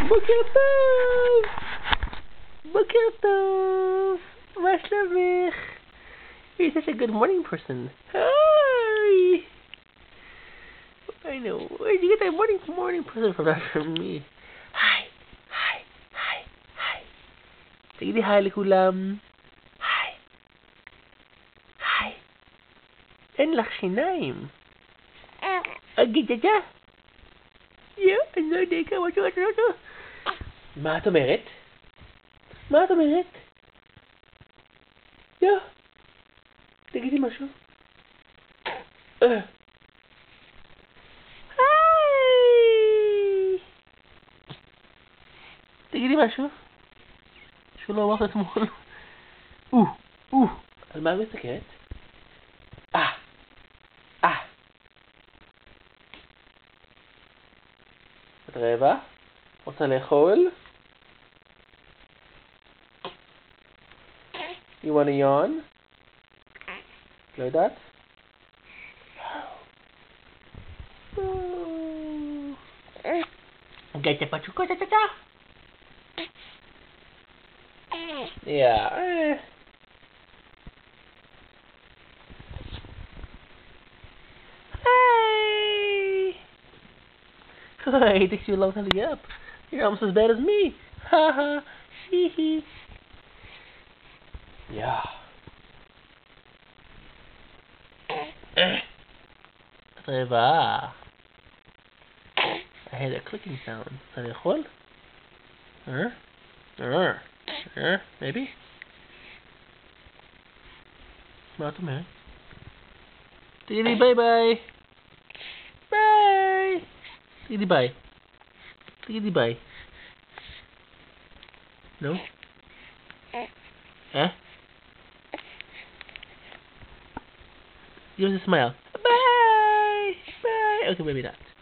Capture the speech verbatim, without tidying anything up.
בוקר טוב! בוקר טוב! מה שלומך? You're such a good morning person. Hi! I know. Where did you get that morning morning present from? Not from me. Hi! Hi! Hi! Hi! תגידי היי לכולם. היי! היי! אין לך שיניים. אגיד ג'ג'ה? יו, אני לא יודע כמה שעות אותו. מה את אומרת? מה את אומרת? יו, תגידי משהו. היי! תגידי משהו. שהוא לא אמרת אתמול. או, או, על מה את מסתכלת? אה, אה. את רעבה? רוצה לאכול? You want to yawn? לא יודעת? גייטה פצ'וקו צ'ה צ'ה צ'ה? Yeah. Hey! Hey, it takes you a long time to get up. You're almost as bad as me. Ha ha. Hee hee. Yeah. רעבה. I heard a clicking sound. אתה לאכול? Uh? Uh? Uh? Maybe? מה את אומרת? תגידי ביי ביי. ביי. תגידי ביי. תגידי ביי. No? Eh? Give us a smile. Bye! Bye! Okay, maybe not.